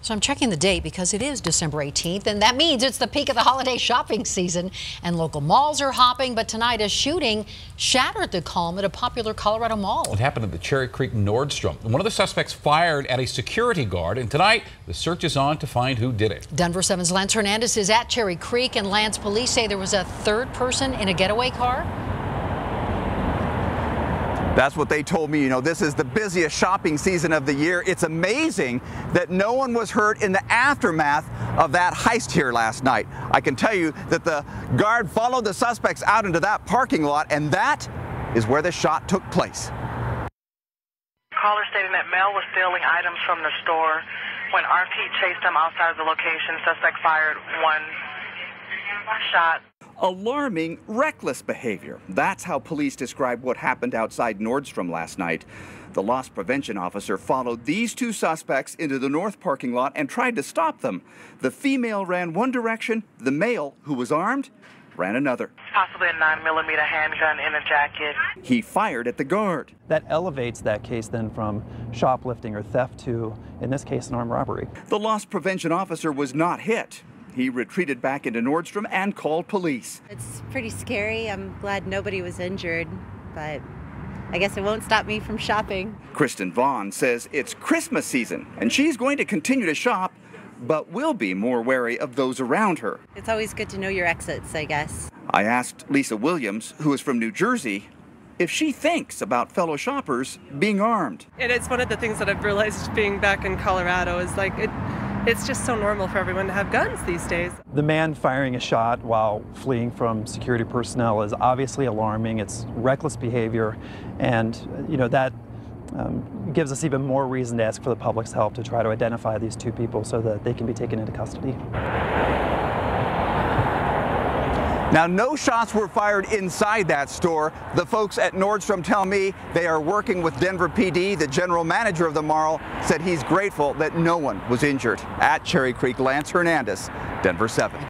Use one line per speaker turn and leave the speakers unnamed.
So I'm checking the date because it is December 18th, and that means it's the peak of the holiday shopping season, and local malls are hopping. But tonight, a shooting shattered the calm at a popular Colorado mall.
It happened at the Cherry Creek Nordstrom. One of the suspects fired at a security guard, and tonight the search is on to find who did it.
Denver 7's Lance Hernandez is at Cherry Creek, and Lance, police say there was a third person in a getaway car.
That's what they told me. You know, this is the busiest shopping season of the year. It's amazing that no one was hurt in the aftermath of that heist here last night. I can tell you that the guard followed the suspects out into that parking lot, and that is where the shot took place.
Caller stating that Mel was stealing items from the store. When RP chased him outside of the location, suspect fired one shot.
Alarming, reckless behavior. That's how police describe what happened outside Nordstrom last night. The loss prevention officer followed these two suspects into the north parking lot and tried to stop them. The female ran one direction, the male, who was armed, ran another.
Possibly a 9mm handgun in a jacket.
He fired at the guard.
That elevates that case then from shoplifting or theft to, in this case, an armed robbery.
The loss prevention officer was not hit. He retreated back into Nordstrom and called police.
It's pretty scary. I'm glad nobody was injured, but I guess it won't stop me from shopping.
Kristen Vaughn says it's Christmas season, and she's going to continue to shop, but will be more wary of those around her.
It's always good to know your exits, I guess.
I asked Lisa Williams, who is from New Jersey, if she thinks about fellow shoppers being armed.
And it's one of the things that I've realized being back in Colorado is like it's just so normal for everyone to have guns these days.
The man firing a shot while fleeing from security personnel is obviously alarming. It's reckless behavior, and you know that gives us even more reason to ask for the public's help to try to identify these two people so that they can be taken into custody.
Now, no shots were fired inside that store. The folks at Nordstrom tell me they are working with Denver PD. The general manager of the mall said he's grateful that no one was injured. At Cherry Creek, Lance Hernandez, Denver 7.